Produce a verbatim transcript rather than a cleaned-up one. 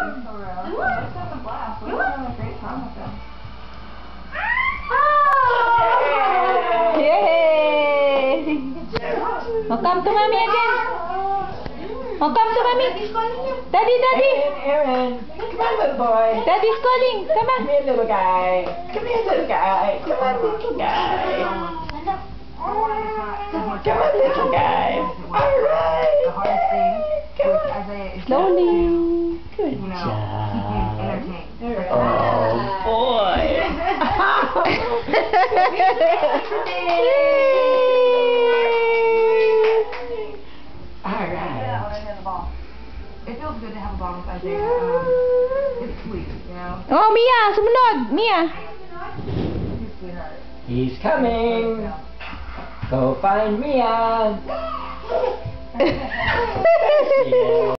Let's have a blast. We're having a great time with them. Yay! Oh, come to mommy again. Oh, come to mommy. Daddy, daddy. Aaron, come on, little boy. Daddy's calling. Come on. Come here, little guy. Come here, little guy. Come on, little guy. Come on, little guy. All right. Come on. Slowly. Good You know, job. keep you entertained. Oh, boy. All right. It feels good to have a ball with Isaiah. Um, it's sweet, you know. Oh, Mia. Sumunod. Mia. He's a sweetheart. He's coming. Go find Mia. Yeah.